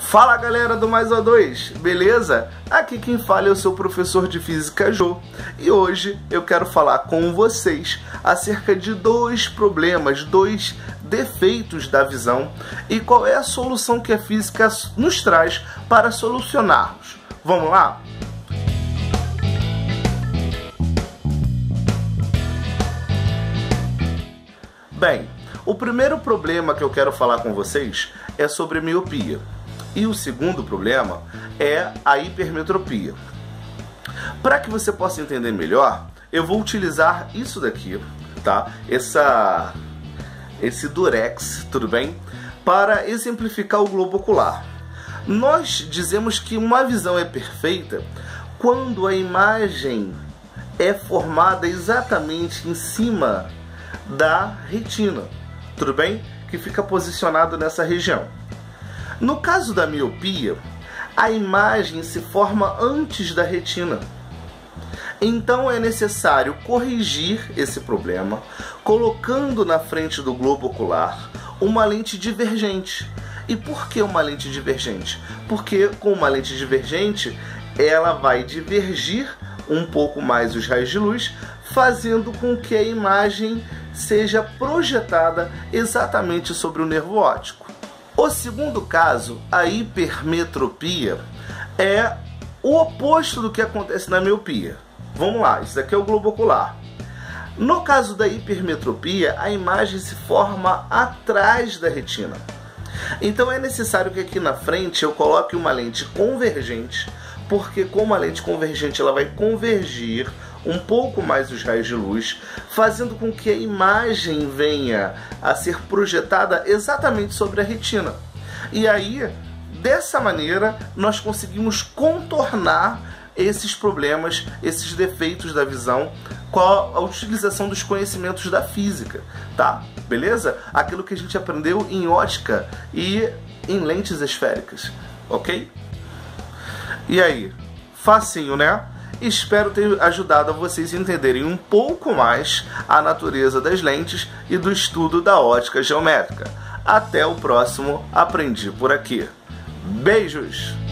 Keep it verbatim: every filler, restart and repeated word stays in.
Fala galera do Mais O dois, beleza? Aqui quem fala é o seu professor de Física Jô e hoje eu quero falar com vocês acerca de dois problemas, dois defeitos da visão e qual é a solução que a física nos traz para solucionarmos. Vamos lá? Bem, o primeiro problema que eu quero falar com vocês é sobre miopia. E o segundo problema é a hipermetropia. Para que você possa entender melhor, eu vou utilizar isso daqui, tá? Essa, esse durex, tudo bem? Para exemplificar o globo ocular. Nós dizemos que uma visão é perfeita quando a imagem é formada exatamente em cima da retina, tudo bem? Que fica posicionado nessa região. No caso da miopia, a imagem se forma antes da retina. Então é necessário corrigir esse problema, colocando na frente do globo ocular uma lente divergente. E por que uma lente divergente? Porque com uma lente divergente, ela vai divergir um pouco mais os raios de luz, fazendo com que a imagem seja projetada exatamente sobre o nervo óptico. O segundo caso, a hipermetropia, é o oposto do que acontece na miopia. Vamos lá, isso aqui é o globo ocular. No caso da hipermetropia, a imagem se forma atrás da retina. Então é necessário que aqui na frente eu coloque uma lente convergente, porque com uma lente convergente ela vai convergir um pouco mais os raios de luz, fazendo com que a imagem venha a ser projetada exatamente sobre a retina. E aí, dessa maneira, nós conseguimos contornar esses problemas, esses defeitos da visão com a utilização dos conhecimentos da física, tá? Beleza? Aquilo que a gente aprendeu em ótica e em lentes esféricas, ok? E aí, facinho, né? Espero ter ajudado a vocês a entenderem um pouco mais a natureza das lentes e do estudo da ótica geométrica. Até o próximo Aprendi Por Aqui. Beijos!